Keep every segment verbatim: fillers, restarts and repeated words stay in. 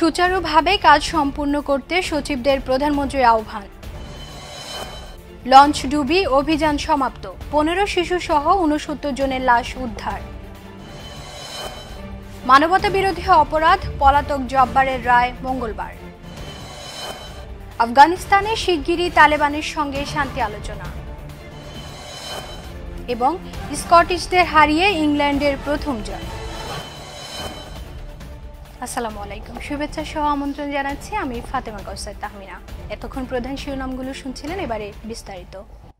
সুচারুভাবে কাজ সম্পূর্ণ করতে সচিবদের প্রধানমন্ত্রীর আহ্বান। লঞ্চ ডুবি অভিযান সমাপ্ত, পনেরো শিশু সহ ঊনসত্তর জনের লাশ উদ্ধার। মানবতা বিরোধী অপরাধ পলাতক জব্বারের রায় মঙ্গলবার। আফগানিস্তানে শিগগিরই তালেবানের সঙ্গে শান্তি আলোচনা। এবং স্কটিশদের হারিয়ে ইংল্যান্ডের প্রথম জয়। আসসালামু আলাইকুম, শুভেচ্ছা সহ আমন্ত্রণ জানাচ্ছি আমি ফাতেমা কাউসার তাহমিনা। এতক্ষণ প্রধান শিরোনামগুলো শুনছিলেন, এবারে বিস্তারিত।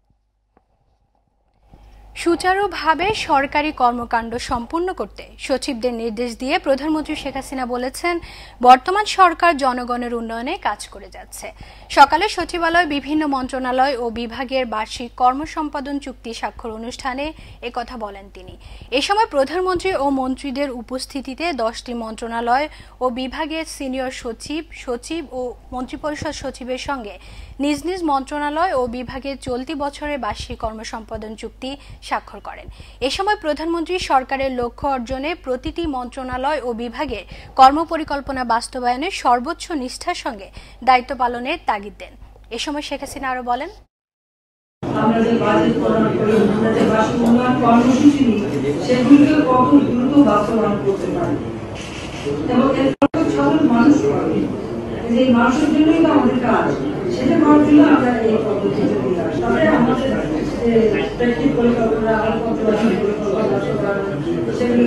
সুচারুভাবে সরকারি কর্মকাণ্ড সম্পূর্ণ করতে সচিবদের নির্দেশ দিয়ে প্রধানমন্ত্রী শেখ হাসিনা বলেছেন, বর্তমান সরকার জনগণের উন্নয়নে কাজ করে যাচ্ছে। সকালে সচিবালয়, বিভিন্ন মন্ত্রণালয় ও বিভাগের বার্ষিক কর্মসম্পাদন চুক্তি স্বাক্ষর অনুষ্ঠানে একথা বলেন তিনি। এ সময় প্রধানমন্ত্রী ও মন্ত্রীদের উপস্থিতিতে দশটি মন্ত্রণালয় ও বিভাগের সিনিয়র সচিব, সচিব ও মন্ত্রিপরিষদ সচিবের সঙ্গে নিজ নিজ মন্ত্রণালয় ও বিভাগের চলতি বছরের বার্ষিক কর্মসম্পাদন চুক্তি স্বাক্ষর করেন। এ সময় প্রধানমন্ত্রী সরকারের লক্ষ্য অর্জনে প্রতিটি মন্ত্রণালয় ও বিভাগের কর্মপরিকল্পনা বাস্তবায়নে সর্বোচ্চ নিষ্ঠার সঙ্গে দায়িত্ব পালনের তাগিদ দেন। এ সময় শেখ হাসিনা আরো বলেন, আমরা যে বাজেট প্রণয়ন করি, আমরা যে বার্ষিক উন্নয়ন কর্মসূচি নিই, সেগুলিকে কত দ্রুত বাস্তবায়ন করতে পারি এবং এর সাধারণ মানুষ পাবে, যে এই মানুষের জন্যই তো আমাদের কাজ, সেটা করার জন্য আমরা এই পদ্ধতিতে নিয়ে আসি। তবে আমাদের যে প্র্যাকটিস পরিকল্পনা, আরো পরিকল্পনা সেগুলি।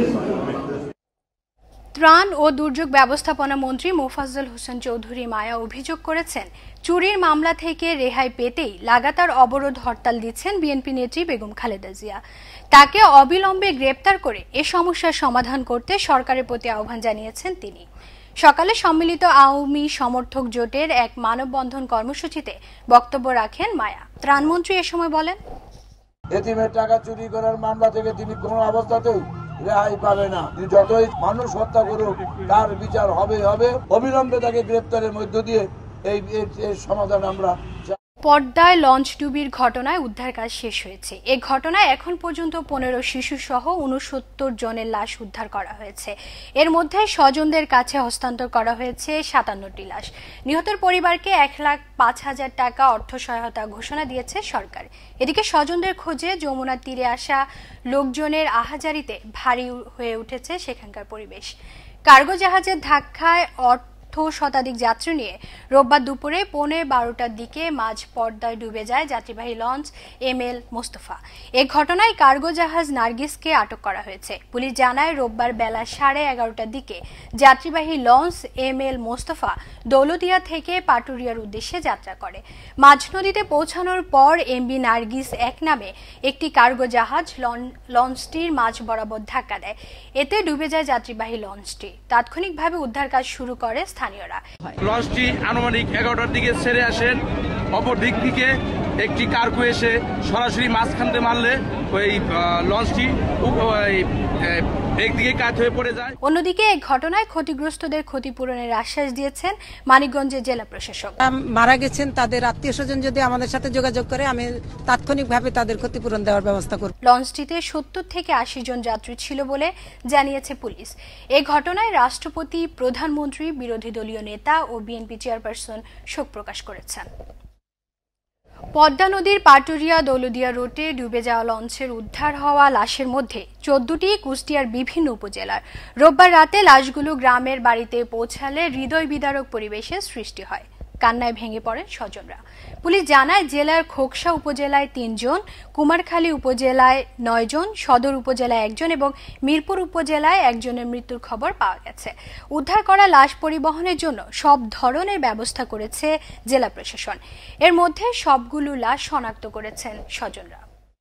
ত্রাণ ও দুর্যোগ ব্যবস্থাপনা মন্ত্রী মোফাজ্জল হোসেন চৌধুরী মায়া অভিযোগ করেছেন, চুরির মামলা থেকে রেহাই পেতেই লাগাতার অবরোধ হরতাল দিচ্ছেন বিএনপি নেত্রী বেগম খালেদা জিয়া। তাকে অবিলম্বে গ্রেপ্তার করে এ সমস্যার সমাধান করতে সরকারের প্রতি আহ্বান জানিয়েছেন তিনি। সকালে সম্মিলিত আওয়ামী সমর্থক জোটের এক মানববন্ধন কর্মসূচিতে বক্তব্য রাখেন মায়া। ত্রাণমন্ত্রী এ সময় বলেন, এতিমের টাকা চুরি করার মামলা থেকে তিনি কোনো অবস্থাতেই রেহাই পাবে না। যতই মানুষ হত্যা করুক, তার বিচার হবে হবে অবিলম্বে তাকে গ্রেপ্তারের মধ্য দিয়ে এই সমাধান আমরা। পদ্মায় লঞ্চ ডুবির ঘটনায় উদ্ধার কাজ শেষ হয়েছে। এ ঘটনায় এখন পর্যন্ত পনেরো শিশু সহ ঊনসত্তর জনের লাশ উদ্ধার করা হয়েছে। এর মধ্যে স্বজনদের কাছে হস্তান্তর করা হয়েছে সাতান্নটি লাশ। নিহতের পরিবারকে এক লাখ পাঁচ হাজার টাকা অর্থ সহায়তা ঘোষণা দিয়েছে সরকার। এদিকে স্বজনদের খোঁজে যমুনার তীরে আসা লোকজনের আহাজারিতে ভারী হয়ে উঠেছে সেখানকার পরিবেশ। কার্গো জাহাজের ধাক্কায় অর্থ শতাধিক যাত্রী নিয়ে রোববার দুপুরে পৌনে বারোটার দিকে মাঝ পদ্মায় ডুবে যায় যাত্রীবাহী লঞ্চ এম এল মোস্তফা। এ ঘটনায় কার্গো জাহাজ নার্গিসকে আটক করা হয়েছে। পুলিশ জানায়, রোববার বেলা সাড়ে এগারোটার দিকে যাত্রীবাহী launch M L Mostafa Daulatia থেকে পাটুরিয়ার উদ্দেশ্যে যাত্রা করে। মাঝ নদীতে পৌঁছানোর পর এমবি নার্গিস এক নামে একটি কার্গো জাহাজ লঞ্চটির মাঝ বরাবর ধাক্কা দেয়। এতে ডুবে যায় যাত্রীবাহী লঞ্চটি। তাৎক্ষণিকভাবে উদ্ধার কাজ শুরু করে স্থানীয়রা। লঞ্চটি আনুমানিক এগারোটার দিকে ছেড়ে আসেন। অপর দিক থেকে একটি কার্গো এসে সরাসরি মাঝখান দিয়ে মারলে ওই লঞ্চটি একদিকে কাত হয়ে পড়ে যায়। অন্যদিকে এই ঘটনায় ক্ষতিগ্রস্তদের ক্ষতিপূরণের আশ্বাস দিয়েছেন মানিকগঞ্জের জেলা প্রশাসক। মারা গেছেন তাদের আত্মীয় স্বজন যদি আমাদের সাথে যোগাযোগ করে, আমি তাৎক্ষণিকভাবে তাদের ক্ষতিপূরণ দেওয়ার ব্যবস্থা করব। লঞ্চটিতে সত্তর থেকে আশি জন যাত্রী ছিল বলে জানিয়েছে পুলিশ। এই ঘটনায় রাষ্ট্রপতি, প্রধানমন্ত্রী, বিরোধী দলীয় নেতা ও বিএনপি চেয়ারপারসন শোক প্রকাশ করেছেন। পদ্মা নদীর পাটুরিয়া দৌলদিয়া রোডে ডুবে যাওয়া লঞ্চের উদ্ধার হওয়া লাশের মধ্যে চোদ্দটি কুষ্টিয়ার বিভিন্ন উপজেলার। রোববার রাতে লাশগুলো গ্রামের বাড়িতে পৌঁছালে হৃদয় বিদারক পরিবেশের সৃষ্টি হয়। কান্নায় ভেঙে পড়েন স্বজনরা। পুলিশ জানায়, জেলার খোকসা উপজেলায় তিনজন, কুমারখালী উপজেলায় নয় জন, সদর উপজেলায় একজন এবং মিরপুর উপজেলায় একজনের মৃত্যুর খবর পাওয়া গেছে। উদ্ধার করা লাশ পরিবহনের জন্য সব ধরনের ব্যবস্থা করেছে জেলা প্রশাসন। এর মধ্যে সবগুলো লাশ শনাক্ত করেছেন স্বজনরা।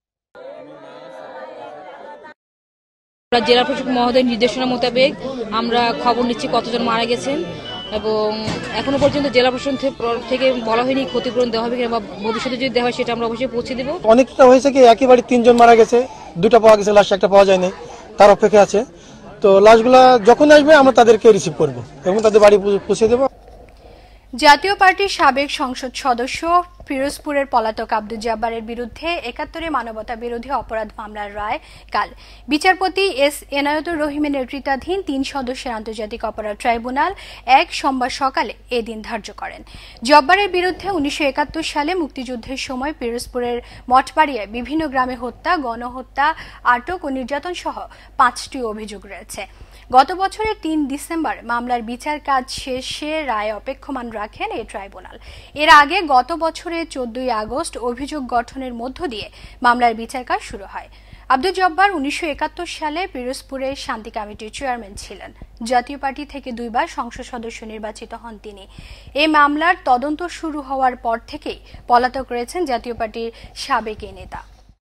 জেলা প্রশাসক মহোদয়ের নির্দেশনা মোতাবেক আমরা খবর নিচ্ছি কতজন মারা গেছেন, এবং এখনো পর্যন্ত জেলা প্রশাসন থেকে বলা হয়নি ক্ষতিপূরণ দেওয়া হবে কিংবা ভবিষ্যতে যদি দেওয়া হয় সেটা আমরা অবশ্যই পৌঁছে দেবো। অনেকটা হয়েছে কি, একই বাড়ি তিনজন মারা গেছে, দুটা পাওয়া গেছে, লাশ একটা পাওয়া যায়নি, তার অপেক্ষা আছে। তো লাশগুলা যখন আসবে আমরা তাদেরকে রিসিভ করব এবং তাদের বাড়ি পৌঁছে দেবো। জাতীয় পার্টির সাবেক সংসদ সদস্য পিরোজপুরের পলাতক আব্দুল জব্বারের বিরুদ্ধে একাত্তরে মানবতা বিরোধী অপরাধ মামলার রায় কাল। বিচারপতি এস এনায়েতুর রহিমের নেতৃত্বাধীন তিন সদস্যের আন্তর্জাতিক অপরাধ ট্রাইব্যুনাল এক সোমবার সকালে এ দিন ধার্য করেন। জব্বারের বিরুদ্ধে উনিশশো একাত্তর সালে মুক্তিযুদ্ধের সময় পিরোজপুরের মঠবাড়িয়ায় বিভিন্ন গ্রামে হত্যা, গণহত্যা, আটক ও নির্যাতন সহ পাঁচটি অভিযোগ রয়েছে। গত বছরের তিন ডিসেম্বর মামলার বিচার কাজ শেষে রায় অপেক্ষমান রাখেন এই ট্রাইব্যুনাল। এর আগে গত বছরের চোদ্দই আগস্ট অভিযোগ গঠনের মধ্য দিয়ে মামলার বিচার কাজ শুরু হয়। আব্দুল জব্বার উনিশশো একাত্তর সালে পিরোজপুরের শান্তি কমিটির চেয়ারম্যান ছিলেন। জাতীয় পার্টি থেকে দুইবার সংসদ সদস্য নির্বাচিত হন তিনি। এই মামলার তদন্ত শুরু হওয়ার পর থেকেই পলাতক রয়েছেন জাতীয় পার্টির সাবেক এই নেতা।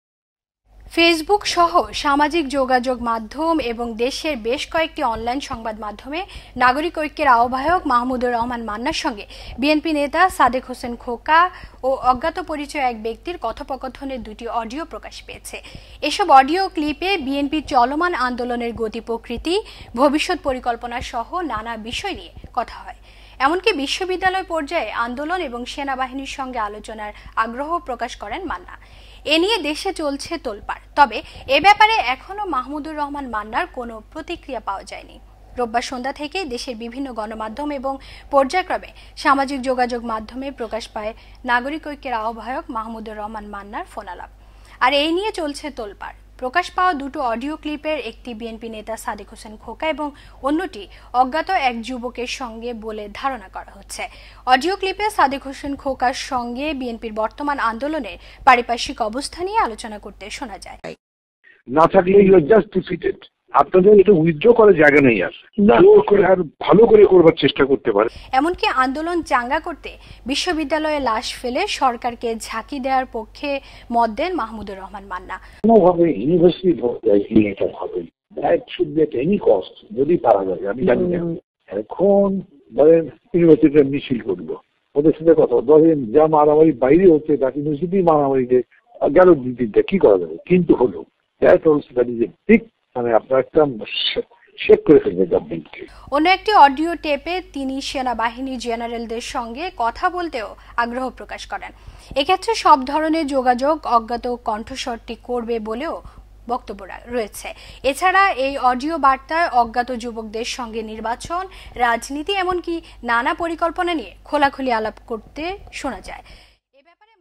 ফেসবুক সহ সামাজিক যোগাযোগ মাধ্যম এবং দেশের বেশ কয়েকটি অনলাইন সংবাদ মাধ্যমে নাগরিক ঐক্যের আহ্বায়ক মাহমুদুর রহমান মান্নার সঙ্গে বিএনপি নেতা সাদেক হোসেন খোকা ও অজ্ঞাত পরিচয় এক ব্যক্তির কথোপকথনের দুটি অডিও প্রকাশ পেয়েছে। এসব অডিও ক্লিপে বিএনপির চলমান আন্দোলনের গতি প্রকৃতি, ভবিষ্যৎ পরিকল্পনা সহ নানা বিষয় নিয়ে কথা হয়। এমনকি বিশ্ববিদ্যালয় পর্যায়ে আন্দোলন এবং সেনাবাহিনীর সঙ্গে আলোচনার আগ্রহ প্রকাশ করেন মান্না। এ নিয়ে দেশে চলছে তোলপাড়। তবে এ ব্যাপারে এখনো মাহমুদুর রহমান মান্নার কোনো প্রতিক্রিয়া পাওয়া যায়নি। রোববার সন্ধ্যা থেকে দেশের বিভিন্ন গণমাধ্যম এবং পর্যায়ক্রমে সামাজিক যোগাযোগ মাধ্যমে প্রকাশ পায় নাগরিক ঐক্যের আহ্বায়ক মাহমুদুর রহমান মান্নার ফোনালাপ। আর এই নিয়ে চলছে তোলপাড়। প্রকাশ পাওয়া দুটো অডিও ক্লিপের একটি বিএনপি নেতা সাদেক হোসেন খোকা এবং অন্যটি অজ্ঞাত এক যুবকের সঙ্গে বলে ধারণা করা হচ্ছে। অডিও ক্লিপে সাদেক হোসেন খোকার সঙ্গে বিএনপির বর্তমান আন্দোলনের পারিপার্শ্বিক অবস্থা নিয়ে আলোচনা করতে শোনা যায়। না থাকলে ইউ আর জাস্ট ডিফিটেড। আপনাদের এটা উইথড্র করার জায়গা নেই, আর জোর করে আর ভালো করে করবার চেষ্টা করতে পারে। এমনকি আন্দোলন চাঙ্গা করতে বিশ্ববিদ্যালয়ে লাশ ফেলে সরকারকে ঝাঁকি দেওয়ার পক্ষে মত দেন মাহমুদুর রহমান মান্না। কোনোভাবে ইউনিভার্সিটি এটা হবে, that should be at any cost, যদি পারা যায়। আমি জানি না এখন ধরেন ইউনিভার্সিটির মিছিল করবো, ওদের সাথে কথা ধরেন যা মারামারি বাইরে হচ্ছে তাকে ইউনিভার্সিটি মারামারিতে গেল দিনটা কি করা যাবে, কিন্তু হলো that also that is a big, মানে আপনার একটা শেক করে ফেলবে গভর্নমেন্টকে। অন্য একটি অডিও টেপে তিনি সেনাবাহিনী জেনারেলদের সঙ্গে কথা বলতেও আগ্রহ প্রকাশ করেন। এক্ষেত্রে সব ধরনের যোগাযোগ অজ্ঞাত কণ্ঠস্বরটি করবে বলেও বক্তব্য রয়েছে। এছাড়া এই অডিও বার্তায় অজ্ঞাত যুবকদের সঙ্গে নির্বাচন, রাজনীতি এমনকি নানা পরিকল্পনা নিয়ে খোলাখুলি আলাপ করতে শোনা যায়। এ ব্যাপারে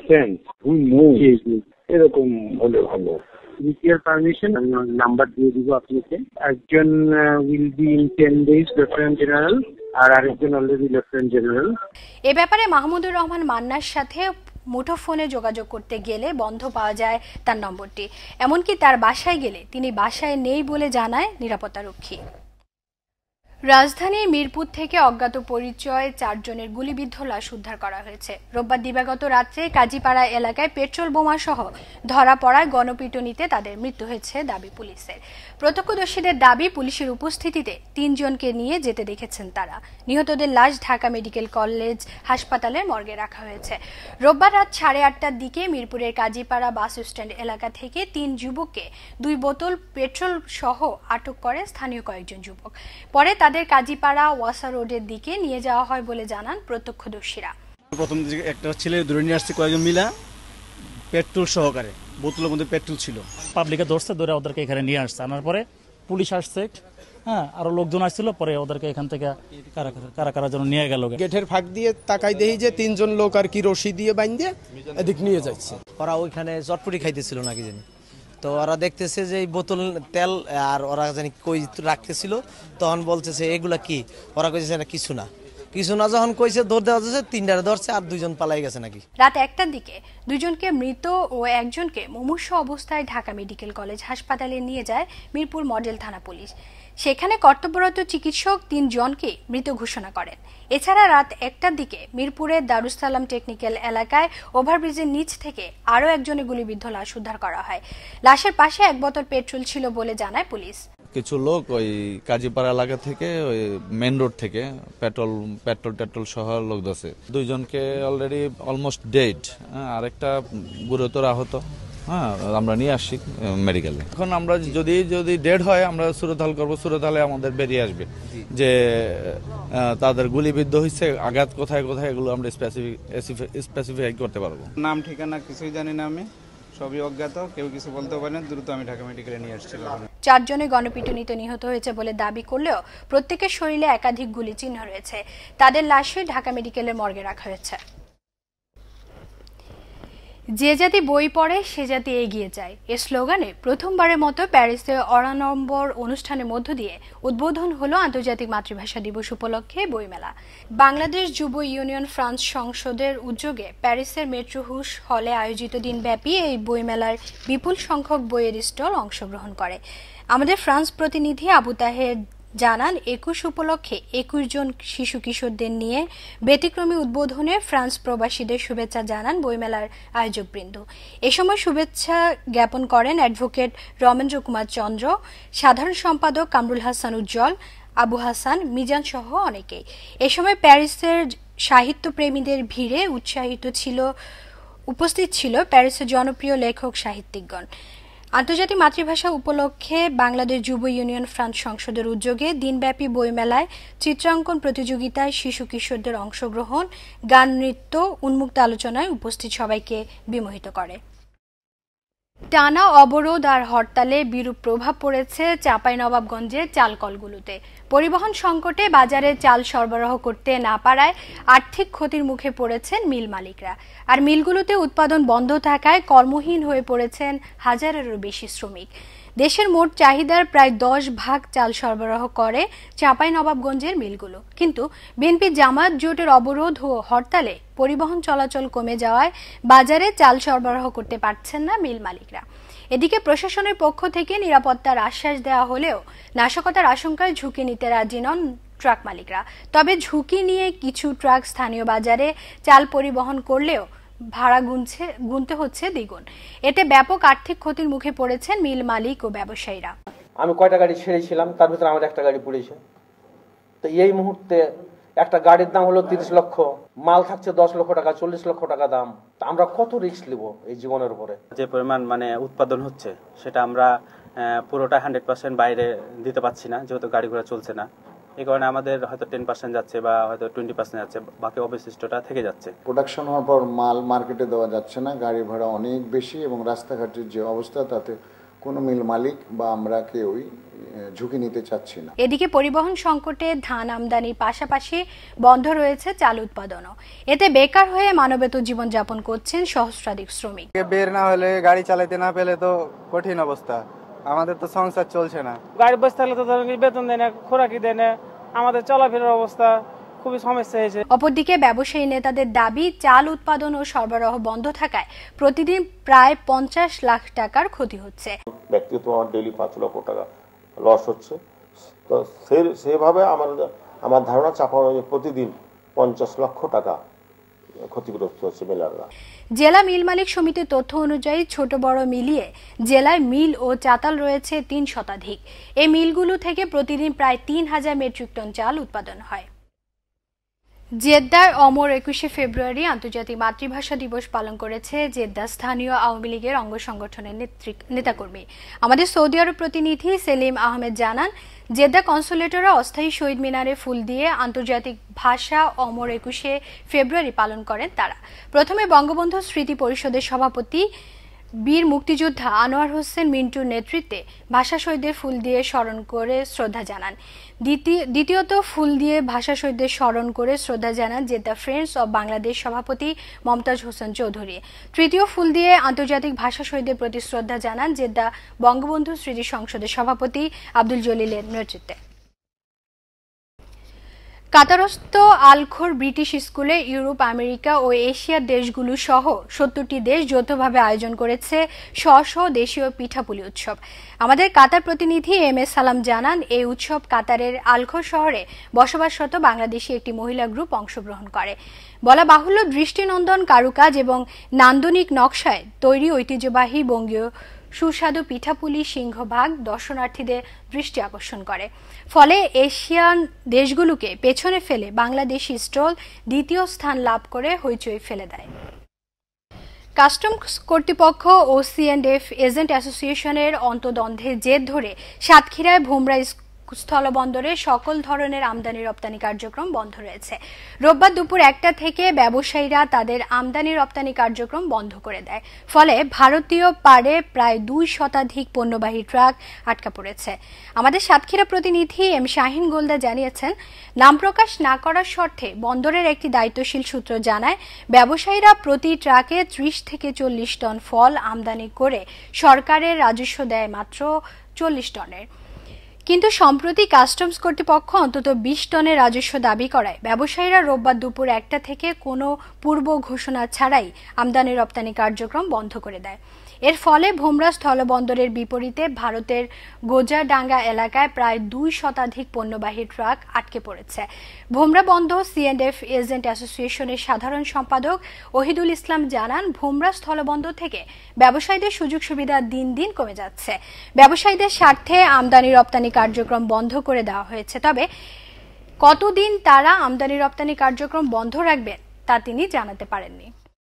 এরকম হলে ভালো। ইনিশিয়াল পারমিশন নাম্বার দিয়ে দিব আপনাকে। একজন will be in ten days lieutenant general আর আরেকজন অলরেডি লেফটেন্যান্ট জেনারেল। এ ব্যাপারে মাহমুদুর রহমান মান্নার সাথে মুঠোফোনে যোগাযোগ করতে গেলে বন্ধ পাওয়া যায় তার নম্বরটি। এমনকি তার বাসায় গেলে তিনি বাসায় নেই বলে জানায় নিরাপত্তারক্ষী। রাজধানীর মিরপুর থেকে অজ্ঞাত পরিচয় চারজনের গুলিবিদ্ধ লাশ উদ্ধার করা হয়েছে। রোববার দিবাগত রাত্রে কাজীপাড়া এলাকায় পেট্রোল বোমা সহ ধরা পড়ায় গণপিটুনিতে তাদের মৃত্যু হয়েছে দাবি পুলিশের। প্রত্যক্ষদর্শীদের দাবি, পুলিশের উপস্থিতিতে তিনজনকে নিয়ে যেতে দেখেছেন তারা। নিহতদের লাশ ঢাকা মেডিকেল কলেজ হাসপাতালের মর্গে রাখা হয়েছে। রোববার রাত সাড়ে আটটার দিকে মিরপুরের কাজীপাড়া বাস স্ট্যান্ড এলাকা থেকে তিন যুবককে দুই বোতল পেট্রোল সহ আটক করে স্থানীয় কয়েকজন যুবক। পরে তাদের কাজীপাড়া ওয়াসা রোডের দিকে নিয়ে যাওয়া হয় বলে জানান প্রত্যক্ষদর্শীরা। প্রথম দিকে একটা ছেলে ধরে নিয়ে আসছে কয়েকজন মিলা পেট্রোল সহকারে, বোতলের মধ্যে পেট্রোল ছিল। পাবলিকে ধরছে, ধরে ওদেরকে এখানে নিয়ে আসছে। আনার পরে পুলিশ আসছে, হ্যাঁ আরো লোকজন আসছিল, পরে ওদেরকে এখান থেকে কারা কারা কারা যেন নিয়ে গেল। গেটের ফাঁক দিয়ে তাকাই দেখি যে তিনজন লোক আর কি রশি দিয়ে বাইন্ধে এদিক নিয়ে যাচ্ছে। ওরা ওইখানে চটপটি খাইতেছিল নাকি জানি, তো ওরা দেখতেছে যে এই বোতল তেল আর ওরা জানি কই রাখতেছিল, তখন বলতেছে এগুলা কি, ওরা কইছে না কিছু না কিছু না যখন কইছে দৌড় দেওয়া যাচ্ছে, তিনটারে ধরছে আর দুইজন পালাই গেছে নাকি। রাত একটার দিকে দুইজনকে মৃত ও একজনকে মুমূর্ষু অবস্থায় ঢাকা মেডিকেল কলেজ হাসপাতালে নিয়ে যায় মিরপুর মডেল থানা পুলিশ। সেখানে কর্তব্যরত চিকিৎসক তিনজনকে মৃত ঘোষণা করেন। এছাড়া রাত একটার দিকে মিরপুরের দারুসালাম টেকনিক্যাল এলাকায় ওভারব্রিজের নিচ থেকে আরও একজনের গুলিবিদ্ধ লাশ উদ্ধার করা হয়। লাশের পাশে এক বোতল পেট্রোল ছিল বলে জানায় পুলিশ। কিছু লোক ওই কাজীপাড়া এলাকা থেকে ওই মেন রোড থেকে পেট্রোল পেট্রোল টেট্রোল সহ লোক ধরছে। দুইজনকে অলরেডি অলমোস্ট ডেড, আরেকটা গুরুতর আহত। হ্যাঁ আমরা নিয়ে আসছি মেডিকেলে। এখন আমরা যদি যদি ডেড হয় আমরা সুরতহাল করবো, সুরতহালে আমাদের বেরিয়ে আসবে যে তাদের গুলিবিদ্ধ হয়েছে, আঘাত কোথায় কোথায়, এগুলো আমরা স্পেসিফিক স্পেসিফাই করতে পারবো। নাম ঠিকানা কিছুই জানি না, আমি সবই অজ্ঞাত, কেউ কিছু বলতে পারে না। দ্রুত আমি ঢাকা মেডিকেলে নিয়ে আসছিলাম। চারজনে গণপিটুনিতে নিহত হয়েছে বলে দাবি করলেও প্রত্যেকের শরীরে একাধিক গুলি চিহ্ন রয়েছে। তাদের লাশই ঢাকা মেডিকেলের মর্গে রাখা হয়েছে। যে জাতি বই পড়ে সে জাতি এগিয়ে যায়, এ স্লোগানে প্রথমবারের মতো প্যারিসে অরানম্বর অনুষ্ঠানের মধ্য দিয়ে উদ্বোধন হলো আন্তর্জাতিক মাতৃভাষা দিবস উপলক্ষে বইমেলা। বাংলাদেশ যুব ইউনিয়ন ফ্রান্স সংসদের উদ্যোগে প্যারিসের মেট্রোহুস হলে আয়োজিত দিনব্যাপী এই বইমেলার বিপুল সংখ্যক বইয়ের স্টল অংশগ্রহণ করে। আমাদের ফ্রান্স প্রতিনিধি আবু তাহের জানান, একুশ উপলক্ষে একুশ জন শিশু কিশোরদের নিয়ে ব্যতিক্রমী উদ্বোধনে ফ্রান্স প্রবাসীদের শুভেচ্ছা জানান বইমেলার আয়োজকবৃন্দ। এ সময় শুভেচ্ছা জ্ঞাপন করেন অ্যাডভোকেট রমেন্দ্র কুমার চন্দ্র, সাধারণ সম্পাদক কামরুল হাসান উজ্জ্বল, আবু হাসান, মিজান সহ অনেকেই। এ সময় প্যারিসের সাহিত্যপ্রেমীদের ভিড়ে উৎসাহিত ছিল উপস্থিত ছিল প্যারিসের জনপ্রিয় লেখক সাহিত্যিকগণ। আন্তর্জাতিক মাতৃভাষা উপলক্ষে বাংলাদেশ যুব ইউনিয়ন ফ্রান্স সংসদের উদ্যোগে দিনব্যাপী বইমেলায় চিত্রাঙ্কন প্রতিযোগিতায় শিশু কিশোরদের অংশগ্রহণ, গান, নৃত্য, উন্মুক্ত আলোচনায় উপস্থিত সবাইকে বিমোহিত করে। টানা অবরোধ আর হরতালে বিরূপ প্রভাব পড়েছে চাঁপাইনবাবগঞ্জের চাল কলগুলোতে। পরিবহন সংকটে বাজারে চাল সরবরাহ করতে না পারায় আর্থিক ক্ষতির মুখে পড়েছেন মিল মালিকরা। আর মিলগুলোতে উৎপাদন বন্ধ থাকায় কর্মহীন হয়ে পড়েছেন হাজারেরও বেশি শ্রমিক। দেশের মোট চাহিদার প্রায় দশ ভাগ চাল সরবরাহ করে চাঁপাইনবাবগঞ্জের মিলগুলো, কিন্তু বিএনপি জামায়াত জোটের অবরোধ ও হরতালে পরিবহন চলাচল কমে যাওয়ায় বাজারে চাল সরবরাহ করতে পারছেন না মিল মালিকরা। এদিকে প্রশাসনের পক্ষ থেকে নিরাপত্তার আশ্বাস দেওয়া হলেও নাশকতার আশঙ্কায় ঝুঁকি নিতে রাজি নন ট্রাক মালিকরা। তবে ঝুঁকি নিয়ে কিছু ট্রাক স্থানীয় বাজারে চাল পরিবহন করলেও ভাড়া গুনছে গুনতে হচ্ছে দ্বিগুণ। এতে ব্যাপক আর্থিক ক্ষতির মুখে পড়েছেন মিল মালিক ও ব্যবসায়ীরা। আমি কয়টা গাড়ি ছেড়েছিলাম, তার ভিতরে আমার একটা গাড়ি পড়েছে। তো এই মুহূর্তে একটা গাড়ির দাম হলো তিরিশ লক্ষ, মাল থাকছে দশ লক্ষ টাকা, চল্লিশ লক্ষ টাকা দাম। আমরা কত রিস্ক নিব এই জীবনের উপরে? যে পরিমাণ মানে উৎপাদন হচ্ছে সেটা আমরা পুরোটা হান্ড্রেড পার্সেন্ট বাইরে দিতে পারছি না, যেহেতু গাড়ি ঘোড়া চলছে না। এই কারণে আমাদের হয়তো টেন পার্সেন্ট যাচ্ছে বা হয়তো টোয়েন্টি পার্সেন্ট যাচ্ছে, বাকি অবশিষ্টটা থেকে যাচ্ছে। প্রোডাকশন হওয়ার পর মাল মার্কেটে দেওয়া যাচ্ছে না, গাড়ি ভাড়া অনেক বেশি, এবং রাস্তাঘাটের যে অবস্থা তাতে কোনো মিল মালিক বা আমরা কেউই ঝুঁকি নিতে চাচ্ছি না। এদিকে পরিবহন সংকটে ধান আমদানির পাশাপাশি বন্ধ রয়েছে চাল উৎপাদনও। এতে বেকার হয়ে মানবেত জীবন যাপন করছেন সহস্রাধিক শ্রমিক। বের না হলে, গাড়ি চালাতে না পেলে তো কঠিন অবস্থা, আমাদের তো সংসার চলছে না। গাড়ি বসে থাকলে তো বেতন দেয় না, খোরাকি দেয় না, আমাদের চলাফেরার অবস্থা খুবই সমস্যা হয়েছে। অপরদিকে ব্যবসায়ী নেতাদের দাবি, চাল উৎপাদন ও সরবরাহ বন্ধ থাকায় প্রতিদিন প্রায় পঞ্চাশ লাখ টাকার ক্ষতি হচ্ছে। ব্যক্তিগত আমার ডেইলি পাঁচ লক্ষ টাকা লস হচ্ছে। তো সেভাবে আমার আমার ধারণা চাপা প্রতিদিন পঞ্চাশ লক্ষ টাকা ক্ষতিগ্রস্ত হচ্ছে মিলাররা। জেলা মিল মালিক সমিতির তথ্য অনুযায়ী ছোট বড় মিলিয়ে জেলায় মিল ও চাতাল রয়েছে তিন শতাধিক। এই মিলগুলো থেকে প্রতিদিন প্রায় তিন হাজার মেট্রিক টন চাল উৎপাদন হয়। জেদ্দায় অমর একুশে ফেব্রুয়ারি আন্তর্জাতিক মাতৃভাষা দিবস পালন করেছে জেদ্দা স্থানীয় আওয়ামী লীগের অঙ্গ সংগঠনের নেতাকর্মী। আমাদের সৌদি আরব প্রতিনিধি সেলিম আহমেদ জানান, জেদ্দা কনসুলেটরা অস্থায়ী শহীদ মিনারে ফুল দিয়ে আন্তর্জাতিক ভাষা অমর একুশে ফেব্রুয়ারি পালন করেন তারা। প্রথমে বঙ্গবন্ধু স্মৃতি পরিষদের সভাপতি বীর মুক্তিযোদ্ধা আনোয়ার হোসেন মিন্টুর নেতৃত্বে ভাষা শহীদদের ফুল দিয়ে স্মরণ করে শ্রদ্ধা জানান। দ্বিতীয়ত ফুল দিয়ে ভাষা শহীদদের স্মরণ করে শ্রদ্ধা জানান জেদ্দা ফ্রেন্ডস অব বাংলাদেশ সভাপতি মমতাজ হোসেন চৌধুরী। তৃতীয় ফুল দিয়ে আন্তর্জাতিক ভাষা শহীদদের প্রতি শ্রদ্ধা জানান জেদ্দা বঙ্গবন্ধু স্মৃতি সংসদের সভাপতি আব্দুল জলিলের নেতৃত্বে। কাতারস্থ আলখোর ব্রিটিশ স্কুলে ইউরোপ, আমেরিকা ও এশিয়ার দেশগুলো সহ সত্তরটি দেশ যৌথভাবে আয়োজন করেছে স্ব স্ব দেশীয় পিঠাপুলি উৎসব। আমাদের কাতার প্রতিনিধি এম এস সালাম জানান, এই উৎসব কাতারের আলখোর শহরে বসবাসরত বাংলাদেশি একটি মহিলা গ্রুপ অংশগ্রহণ করে। বলা বাহুল্য, দৃষ্টিনন্দন কারুকাজ এবং নান্দনিক নকশায় তৈরি ঐতিহ্যবাহী বঙ্গীয় সুস্বাদু পিঠাপুলি সিংহভাগ দর্শনার্থীদের দৃষ্টি আকর্ষণ করে। ফলে এশিয়ান দেশগুলোকে পেছনে ফেলে বাংলাদেশি স্টল দ্বিতীয় স্থান লাভ করে হইচই ফেলে দেয়। কাস্টমস কর্তৃপক্ষ ও সি অ্যান্ড এফ এজেন্ট অ্যাসোসিয়েশনের অন্তদ্বন্দ্বের জের ধরে সাতক্ষীরায় ভোমরা স্থলবন্দরে সকল ধরনের আমদানি রপ্তানি কার্যক্রম বন্ধ রয়েছে। রোববার দুপুর একটা থেকে ব্যবসায়ীরা তাদের আমদানি রপ্তানি কার্যক্রম বন্ধ করে দেয়। ফলে ভারতীয় পাড়ে প্রায় দুই শতাধিক পণ্যবাহী ট্রাক আটকা পড়েছে। আমাদের সাতক্ষীরা প্রতিনিধি এম শাহিন গোলদা জানিয়েছেন, নাম প্রকাশ না করার শর্তে বন্দরের একটি দায়িত্বশীল সূত্র জানায়, ব্যবসায়ীরা প্রতি ট্রাকে ত্রিশ থেকে চল্লিশ টন ফল আমদানি করে সরকারের রাজস্ব দেয় মাত্র চল্লিশ টনের। কিন্তু সম্প্রতি কাস্টমস কর্তৃপক্ষ অন্তত বিশ টনের রাজস্ব দাবি করায় ব্যবসায়ীরা রোববার দুপুর একটা থেকে কোনো পূর্ব ঘোষণা ছাড়াই আমদানি রপ্তানি কার্যক্রম বন্ধ করে দেয়। এর ফলে ভোমরা স্থলবন্দরের বিপরীতে ভারতের গোজাডাঙ্গা এলাকায় প্রায় দুই শতাধিক পণ্যবাহী ট্রাক আটকে পড়েছে। ভোমরা বন্দর সি অ্যান্ড এফ এজেন্ট অ্যাসোসিয়েশনের সাধারণ সম্পাদক ওহিদুল ইসলাম জানান, ভোমরা স্থলবন্দর থেকে ব্যবসায়ীদের সুযোগ সুবিধা দিন দিন কমে যাচ্ছে। ব্যবসায়ীদের স্বার্থে আমদানি রপ্তানি কার্যক্রম বন্ধ করে দেওয়া হয়েছে, তবে কতদিন তারা আমদানি রপ্তানি কার্যক্রম বন্ধ রাখবেন তা তিনি জানাতে পারেননি।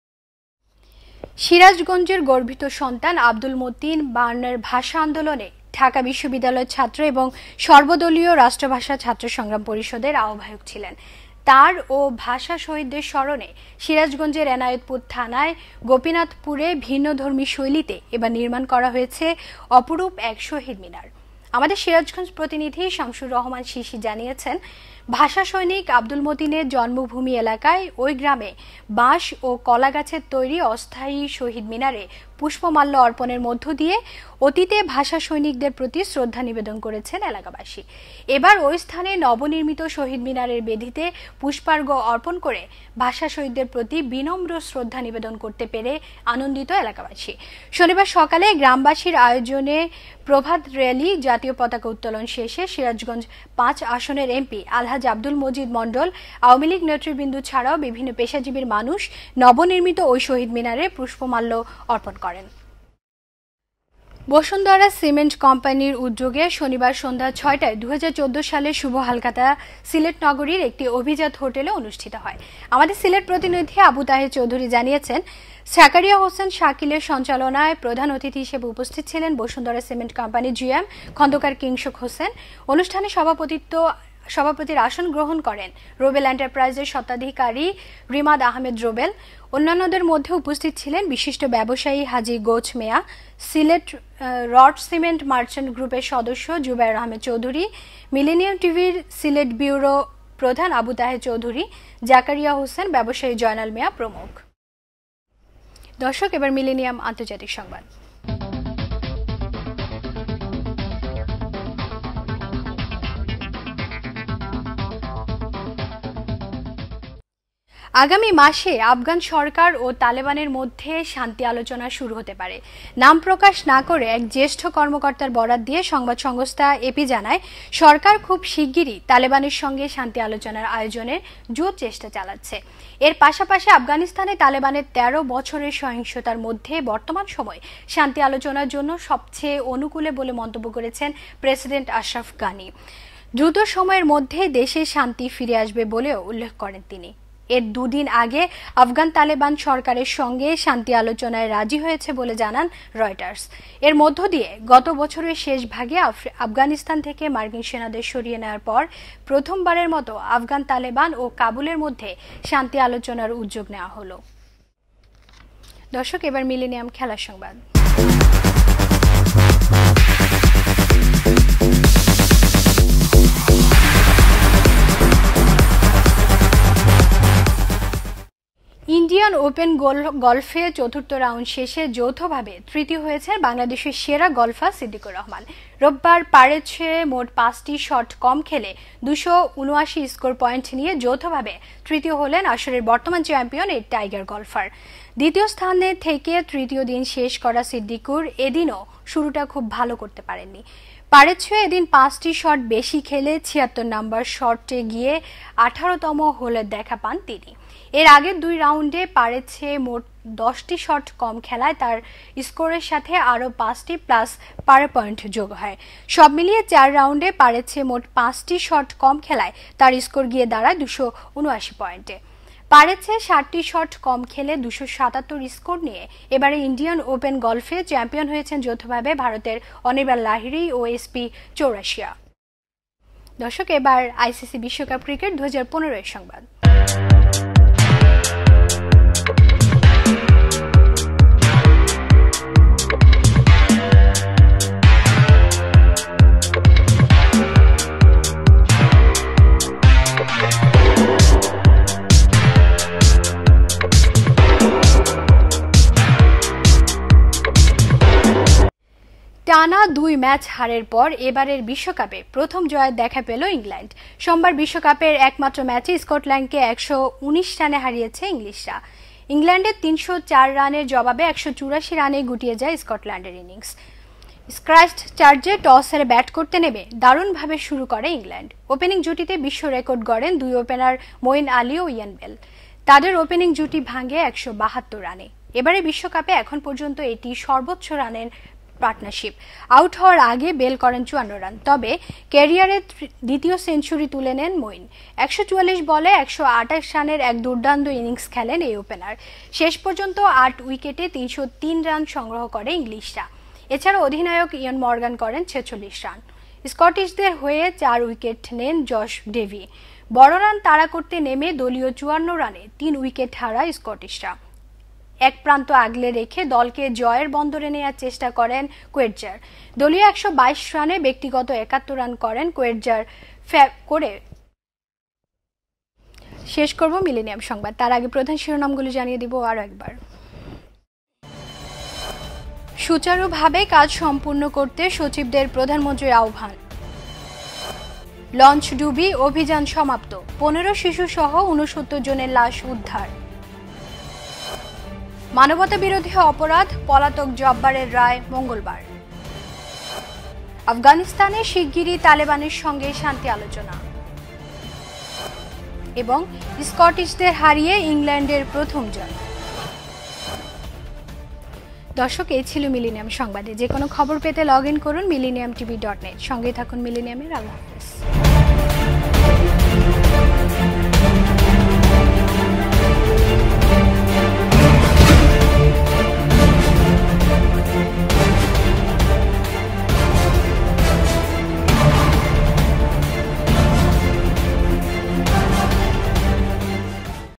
সিরাজগঞ্জের গর্বিত সন্তান আব্দুল মতিন বায়ান্নের ভাষা আন্দোলনে ঢাকা বিশ্ববিদ্যালয়ের ছাত্র এবং সর্বদলীয় রাষ্ট্রভাষা ছাত্র সংগ্রাম পরিষদের আহ্বায়ক ছিলেন। তার ও ভাষা শহীদদের স্মরণে সিরাজগঞ্জের এনায়েতপুর থানায় গোপীনাথপুরে ভিন্নধর্মী শৈলীতে এবার নির্মাণ করা হয়েছে অপরূপ এক শহীদ মিনার। আমাদের সিরাজগঞ্জ প্রতিনিধি শামসুর রহমান শিশি জানিয়েছেন, ভাষা সৈনিক আব্দুল মতিনের জন্মভূমি এলাকায় ওই গ্রামে বাঁশ ও কলা গাছের তৈরি অস্থায়ী শহীদ মিনারে পুষ্পমাল্য অর্পণের মধ্য দিয়ে অতীতে ভাষা সৈনিকদের প্রতি শ্রদ্ধা নিবেদন করেছেন এলাকাবাসী। এবার ওই স্থানে নবনির্মিত শহীদ মিনারের বেদিতে পুষ্পার্ঘ্য অর্পণ করে ভাষা শহীদদের প্রতি বিনম্র শ্রদ্ধা নিবেদন করতে পেরে আনন্দিত এলাকাবাসী। শনিবার সকালে গ্রামবাসীর আয়োজনে প্রভাত র্যালি, জাতীয় পতাকা উত্তোলন শেষে সিরাজগঞ্জ পাঁচ আসনের এমপি আলহাজ আব্দুল মজিদ মন্ডল, আওয়ামী লীগ নেতৃবৃন্দ ছাড়াও বিভিন্ন পেশাজীবীর মানুষ নবনির্মিত ওই শহীদ মিনারে পুষ্পমাল্য অর্পণ করেন। বসুন্ধরা সিমেন্ট কোম্পানির উদ্যোগে শনিবার সন্ধ্যা ছয়টায় দু হাজার চোদ্দ সালে শুভ হালকাতা সিলেট নগরীর একটি অভিজাত হোটেলে অনুষ্ঠিত হয়। আমাদের সিলেট প্রতিনিধি আবু তাহের চৌধুরী জানিয়েছেন, সাকারিয়া হোসেন শাকিলের সঞ্চালনায় প্রধান অতিথি হিসেবে উপস্থিত ছিলেন বসুন্ধরা সিমেন্ট কোম্পানির জিএম খন্দকার কিংসুক হোসেন। অনুষ্ঠানে সভাপতিত্ব সভাপতির আসন গ্রহণ করেন রোবেল এন্টারপ্রাইজের স্বত্বাধিকারী রিমাদ আহমেদ রোবেল। অন্যান্যদের মধ্যে উপস্থিত ছিলেন বিশিষ্ট ব্যবসায়ী হাজি গোছ মেয়া, সিলেট রড সিমেন্ট মার্চেন্ট গ্রুপের সদস্য জুবাইর আহমেদ চৌধুরী, মিলেনিয়াম টিভির সিলেট ব্যুরো প্রধান আবু তাহের চৌধুরী, জাকারিয়া হোসেন, ব্যবসায়ী জয়নাল মিয়া প্রমুখ। দর্শক, এবার মিলেনিয়াম আন্তর্জাতিক সংবাদ। আগামী মাসে আফগান সরকার ও তালেবানের মধ্যে শান্তি আলোচনা শুরু হতে পারে। নাম প্রকাশ না করে এক জ্যেষ্ঠ কর্মকর্তার বরাত দিয়ে সংবাদ সংস্থা এপি জানায়, সরকার খুব শিগগিরই তালেবানের সঙ্গে শান্তি আলোচনার আয়োজনের জোর চেষ্টা চালাচ্ছে। এর পাশাপাশি আফগানিস্তানে তালেবানের তেরো বছরের সহিংসতার মধ্যে বর্তমান সময় শান্তি আলোচনার জন্য সবচেয়ে অনুকূলে বলে মন্তব্য করেছেন প্রেসিডেন্ট আশরাফ গানি। দ্রুত সময়ের মধ্যে দেশে শান্তি ফিরে আসবে বলেও উল্লেখ করেন তিনি। এর দুদিন আগে আফগান তালেবান সরকারের সঙ্গে শান্তি আলোচনায় রাজি হয়েছে বলে জানান রয়টার্স। এর মধ্য দিয়ে গত বছরের শেষ ভাগে আফগানিস্তান থেকে মার্কিন সেনাদের সরিয়ে নেওয়ার পর প্রথমবারের মতো আফগান তালেবান ও কাবুলের মধ্যে শান্তি আলোচনার উদ্যোগ নেওয়া হলো। দর্শক, এবার মিলেনিয়াম খেলার সংবাদ। ইন্ডিয়ান ওপেন গলফে চতুর্থ রাউন্ড শেষে যৌথভাবে তৃতীয় হয়েছেন বাংলাদেশের সেরা গলফার সিদ্দিকুর রহমান। রোববার পাড়ের চেয়ে মোট পাঁচটি শট কম খেলে দুশো উনআশি স্কোর পয়েন্ট নিয়ে যৌথভাবে তৃতীয় হলেন আসরের বর্তমান চ্যাম্পিয়ন এই টাইগার গলফার। দ্বিতীয় স্থানে থেকে তৃতীয় দিন শেষ করা সিদ্দিকুর এদিনও শুরুটা খুব ভালো করতে পারেননি। পাড়ের চেয়ে এদিন পাঁচটি শট বেশি খেলে ছিয়াত্তর নম্বর শটে গিয়ে আঠারোতম হোলের দেখা পান তিনি। এর আগের দুই রাউন্ডে পাড়ের চেয়ে মোট দশটি শট কম খেলায় তার স্কোরের সাথে আরও পাঁচটি প্লাস পার পয়েন্ট যোগ হয়। সব মিলিয়ে চার রাউন্ডে পাড়ের চেয়ে মোট পাঁচটি শট কম খেলায় তার স্কোর গিয়ে দাঁড়ায় দুশো উনআশি পয়েন্টে। পারের চেয়ে ষাটটি শট কম খেলে দুশো সাতাত্তর স্কোর নিয়ে এবারে ইন্ডিয়ান ওপেন গলফে চ্যাম্পিয়ন হয়েছেন যৌথভাবে ভারতের অনির্বাণ লাহিড়ী ও এসপি চৌরাশিয়া। দর্শক, এবার আইসিসি বিশ্বকাপ ক্রিকেট দু হাজার পনেরো এর সংবাদ। টানা দুই ম্যাচ হারের পর এবারের বিশ্বকাপে প্রথম জয়ের দেখা পেল ইংল্যান্ড। সোমবার বিশ্বকাপের একমাত্র ম্যাচে স্কটল্যান্ডকে একশো উনিশ রানে হারিয়েছে ইংলিশরা। ইংল্যান্ডের তিনশো চার রানের জবাবে একশো চুরাশি রানে গুটিয়ে যায় স্কটল্যান্ডের ইনিংস। ক্রাইস্ট চার্চে টস হেরে ব্যাট করতে নেমে দারুণভাবে শুরু করে ইংল্যান্ড। ওপেনিং জুটিতে বিশ্ব রেকর্ড গড়েন দুই ওপেনার মঈন আলী ও ইয়ান বেল। তাদের ওপেনিং জুটি ভাঙে একশো বাহাত্তর রানে। এবারে বিশ্বকাপে এখন পর্যন্ত এটি সর্বোচ্চ রানের পার্টনারশিপ। আউট হওয়ার আগে বেল করেন চুয়ান্ন রান, তবে ক্যারিয়ারের দ্বিতীয় সেঞ্চুরি তুলে নেন মঈন। একশো চুয়াল্লিশ বলে একশো আঠাশ রানের এক দুর্দান্ত ইনিংস খেলেন এই ওপেনার। শেষ পর্যন্ত আট উইকেটে তিনশো তিন রান সংগ্রহ করে ইংলিশরা। এছাড়া অধিনায়ক ইয়ান মর্গান করেন ছেচল্লিশ রান। স্কটিশদের হয়ে চার উইকেট নেন জশ ডেভি। বড় রান তাড়া করতে নেমে দলীয় চুয়ান্ন রানে তিন উইকেট হারায় স্কটিশরা। এক প্রান্ত আগলে রেখে দলকে জয়ের বন্দরে নেওয়ার চেষ্টা করেন কোয়েটজার। দলীয় একশো বাইশ রানে ব্যক্তিগত একাত্তর রান করেন কোয়েটজার করে। শেষ করব মিলেনিয়াম সংবাদ, তার আগে প্রধান শিরোনামগুলো জানিয়ে দিব আরো একবার। সুচারুভাবে কাজ সম্পূর্ণ করতে সচিবদের প্রধানমন্ত্রীর আহ্বান। লঞ্চ ডুবি অভিযান সমাপ্ত, পনেরো শিশু সহ উনসত্তর জনের লাশ উদ্ধার। মানবতা বিরোধী অপরাধ পলাতক জব্বারের রায় মঙ্গলবার। আফগানিস্তানে শিগগিরই তালেবানের সঙ্গে শান্তি আলোচনা। এবং স্কটিশদের হারিয়ে ইংল্যান্ডের প্রথম জয়। দর্শক, এই ছিল মিলেনিয়াম সংবাদে। যে কোনো খবর পেতে লগ ইন করুন মিলেনিয়াম টিভি ডট নেট। সঙ্গে থাকুন মিলেনিয়ামের। আল্লাহ।